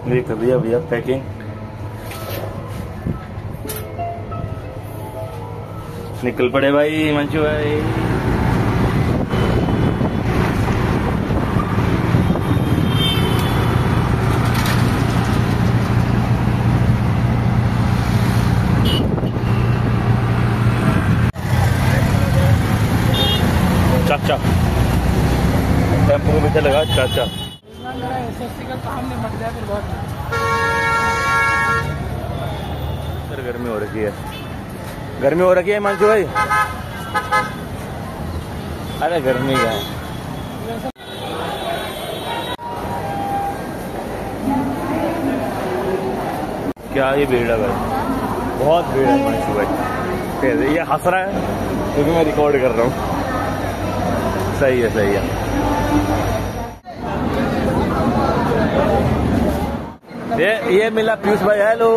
ये कर दिया भैया पैकिंग। निकल पड़े भाई हिमांशु भाई। चाचा टेम्पो के पीछे लगा चाचा। एसएससी का काम नहीं मट जाए फिर बहुत। सर गर्मी हो रखी है, गर्मी हो रखी है हिमांशु भाई। अरे गर्मी का है। क्या ये भीड़ है भाई, बहुत भीड़ है हिमांशु भाई। ये हंस रहा है क्योंकि मैं रिकॉर्ड कर रहा हूँ। सही है सही है। ये मिला पीयूष भाई, हेलो।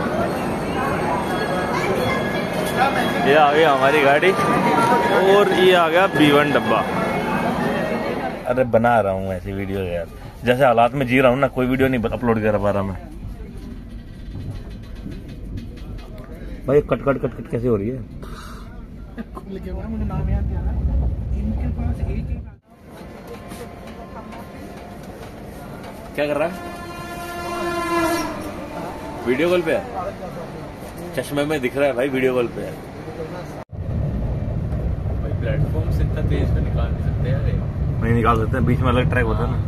ये आ गई हमारी गाड़ी और ये आ गया B1 डब्बा। अरे बना रहा हूँ ऐसी वीडियो यार, जैसे हालात में जी रहा हूँ ना, कोई वीडियो नहीं अपलोड कर पा रहा मैं भाई। कट कट कट कट कैसे हो रही है? मुझे नाम याद दिया ना, इनके पास एक क्या कर रहा है? वीडियो कॉल पे है, चश्मे में दिख रहा है भाई, वीडियो कॉल पे है भाई। प्लेटफॉर्म से इतना तेज तो निकाल नहीं सकते यार। नहीं निकाल सकते, बीच में अलग ट्रैक होता है ना।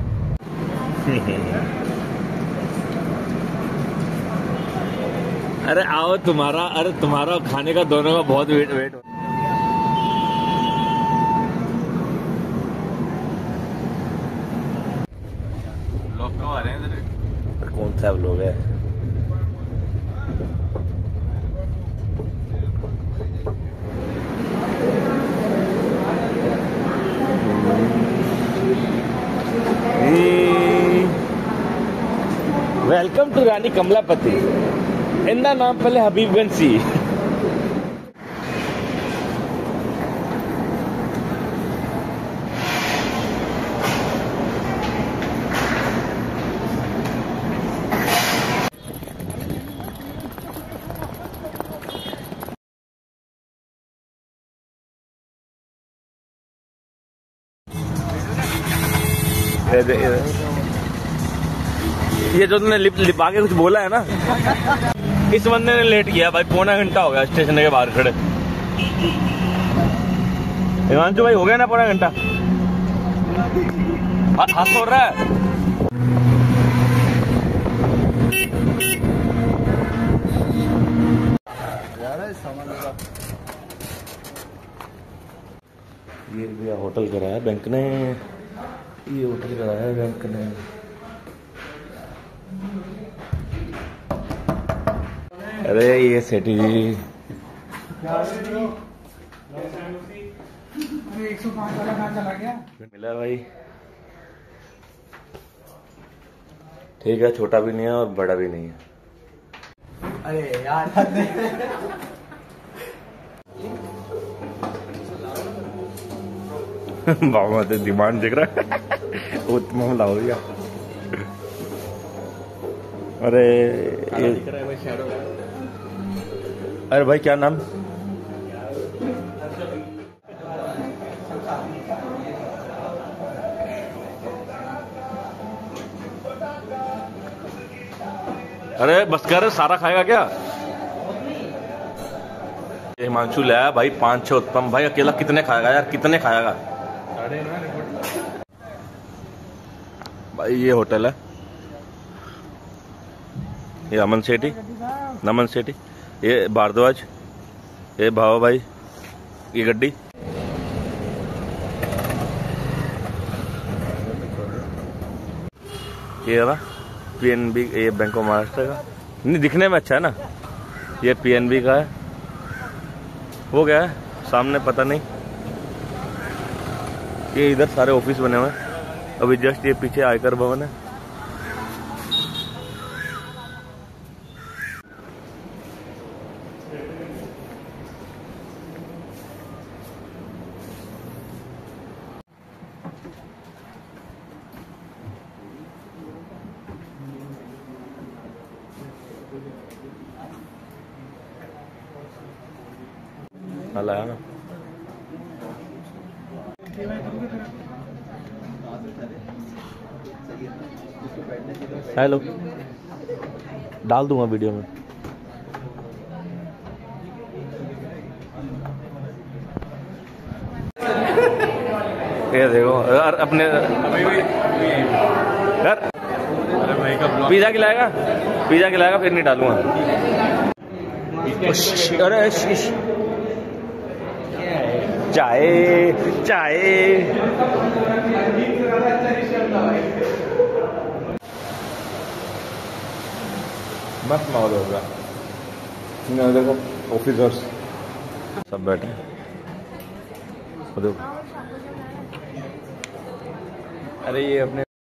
अरे आओ तुम्हारा खाने का दोनों का बहुत वेट। लोग कब आ रहे हैं इधर? कौन सा लोग है? Welcome to Rani Kamlapati. इनका नाम पहले हबीबगंज सी। ये जो तुमने लिप आके कुछ बोला है ना, इस बंदे ने लेट किया भाई, पौना घंटा हो गया स्टेशन के बाहर खड़े। हिमांशु भाई हो गया ना पौना घंटा? हाथ छोड़ रहा है। ये भैया होटल कराया बैंक ने, ये होटल कराया बैंक ने। अरे ये सेठी अरे 105 वाला कहाँ चला गया? मिला भाई, ठीक है, छोटा भी नहीं है और बड़ा भी नहीं है। अरे यार बाबा तो डिमांड देख रहा है। उत्तम लाओ भैया। अरे अरे भाई क्या नाम? अरे बस कर, सारा खाएगा क्या? हिमांशु लाया भाई 5-6 उत्पम। भाई अकेला कितने खाएगा यार, कितने खाएगा भाई। ये होटल है, ये अमन सेठी, नमन सेठी, ये भारद्वाज, ये भावा भाई, ये गड्डी। ये ना PNB, ये बैंक ऑफ महाराष्ट्र का। नहीं दिखने में अच्छा है ना। ये PNB का है, वो क्या है सामने पता नहीं। ये इधर सारे ऑफिस बने हुए हैं। अभी जस्ट ये पीछे आयकर भवन है। हाला है ना। हेलो, डाल दूंगा वीडियो में। ये देखो यार अपने यार, पिज्जा खिलाएगा, पिज्जा खिलाएगा फिर नहीं डालूंगा। अरे चाय चाय मस्त माहौल होगा। देखो ऑफिसर्स सब बैठे हैं। अरे ये अपने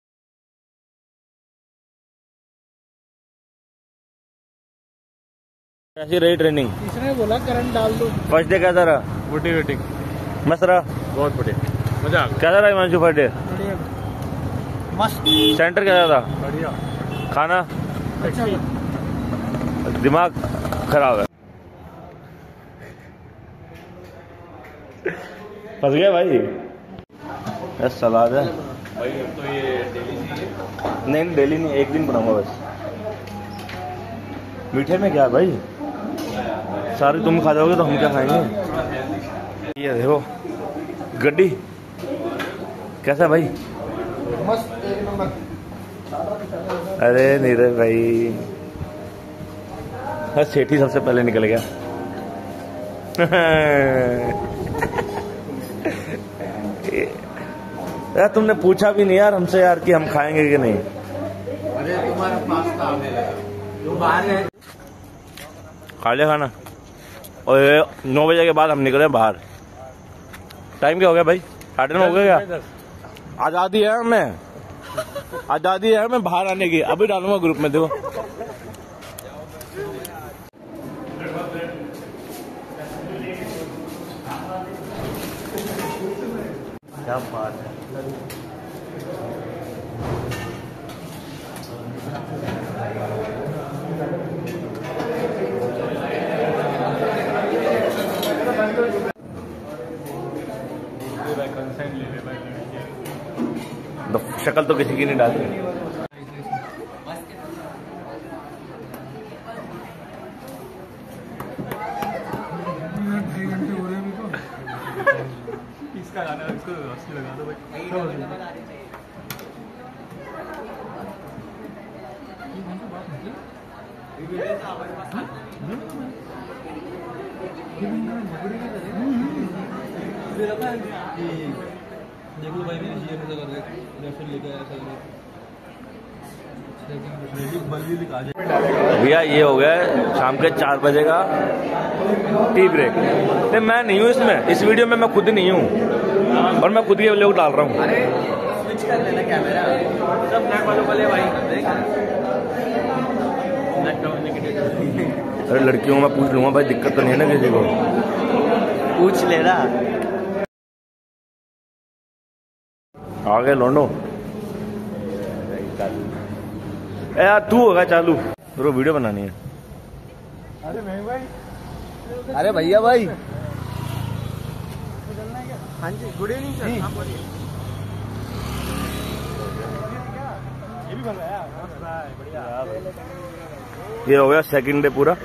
कैसी रही ट्रेनिंग? इसने बोला करंट डाल दो। फर्स्ट डे कैसा रहा? मोटिवेटिंग, मस्त रहा, बहुत बढ़िया, मजा आ गया। कैसा रहा हिमांशु फर्स्ट डे? बढ़िया, मस्त, सेंटर कैसा था? बढ़िया, खाना? अच्छा, दिमाग खराब है। फंस गया भाई। बस सलाद है भाई तो ये डेली नहीं, डेली नहीं, एक दिन बनाऊंगा बस। मीठे में क्या है भाई? सारे तुम खा जाओगे तो हम क्या खाएंगे? ये देखो गड्डी कैसा भाई? मस्त, एक नंबर। अरे नीरज भाई, हाँ सेठी सबसे पहले निकल गया। यार तुमने पूछा भी नहीं यार हमसे यार कि हम खाएंगे कि नहीं। अरे तुम्हारा पास्ता जो बाहर है, खा लिया खाना और ये 9 बजे के बाद हम निकले बाहर। टाइम क्या हो गया भाई? 9:30 हो गया क्या? आज़ादी है हमें, आज़ादी है हमें बाहर आने की। अभी डालूंगा ग्रुप में, देखो क्या बात है। शक्ल तो किसी की नहीं डाली। 3 घंटे हो रहे हैं अभी तो। इसका गाना इसको असली लगा दो भाई। देख लो भाई, मैंने ये कर रहे रेफर लेके आया था। भैया ये हो गया शाम के 4 बजे का टी ब्रेक। नहीं मैं नहीं हूँ इसमें, इस वीडियो में मैं खुद नहीं हूँ और मैं खुद के लोग डाल रहा हूँ। अरे स्विच कर लेना कैमरा, सब नेट वालों वाले भाई। अरे लड़कियों में पूछ लूंगा भाई, दिक्कत तो नहीं है ना किसी को? पूछ लेना। आगे लौंडो यार, तू होगा चालू, तो वीडियो बनानी है। अरे मैं भाई, अरे भैया भाई, हाँ जी, गुड इवनिंग सर। हाँ बोलिए। ये भी बन रहा है, बढ़िया। ये हो गया सेकंड डे पूरा।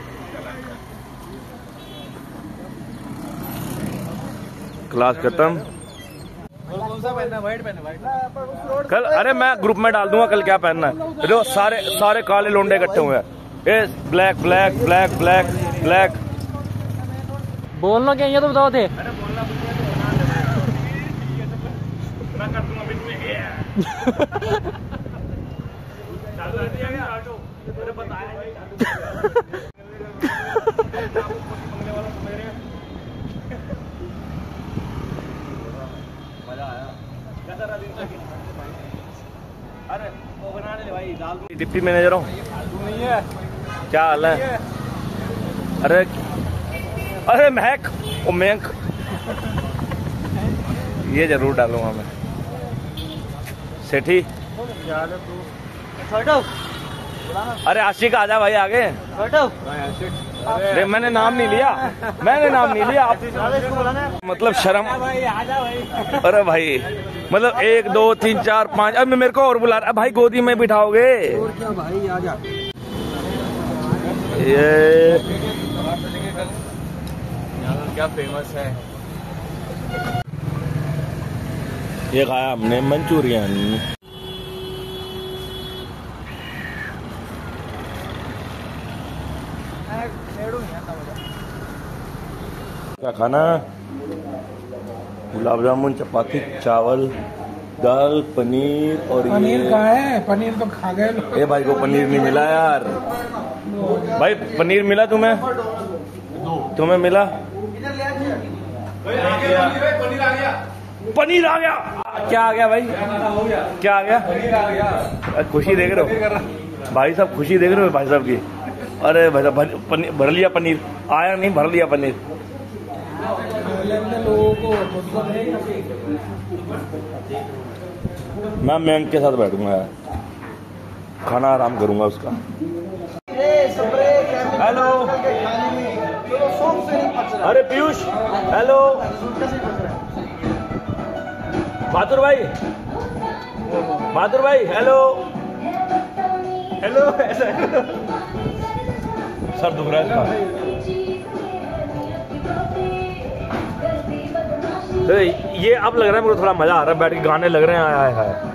क्लास खत्म। कौन सा पहनना? व्हाइट पहनना, व्हाइट। कल अरे मैं ग्रुप में डाल दूंगा कल क्या पहनना है। जो सारे काले लोंडे इकट्ठे हुए हैं। ये black black black black black. बोलना क्या ये तो बताओ थे। अरे वो बना ले भाई, डाल दूं। डिप्टी मैनेजर हूँ। नहीं है, क्या हाल है? अरे अरे महक ओ महक, ये जरूर डालूंगा मैं। सेठी छोटो, अरे आशिक आजा भाई आगे। छोटो, अरे मैंने नाम नहीं लिया, मैंने नाम नहीं लिया। आप मतलब शर्म। अरे भाई मतलब 1 2 3 4 5 अब मेरे को और बुला रहा भाई, गोदी में बिठाओगे? और क्या भाई, आजा। ये क्या फेमस है? ये खाया हमने मंचूरियन। क्या खाना? गुलाब जामुन, चपाती, चावल, दाल, पनीर और पनीर कहाँ है? पनीर तो खा गए लोग। ये भाई को पनीर नहीं मिला यार। भाई पनीर मिला तुम्हें? तुम्हें मिला? पनीर आ गया। क्या आ गया भाई? क्या आ गया? पनीर आ गया। खुशी देख रहे हो भाई साहब, खुशी देख रहे हो भाई साहब की? अरे भाई साहब भर लिया पनीर, आया नहीं, भर लिया पनीर। मैं मैम के साथ बैठूंगा यार, खाना आराम करूंगा उसका। हेलो, अरे पीयूष, हेलो बहादुर भाई, बहादुर भाई, हेलो हेलो। ऐसा सर दुख रहा है इसका। तो ये अब लग रहा है मेरे को थोड़ा मजा आ रहा है, बैठ के गाने लग रहे हैं। आया है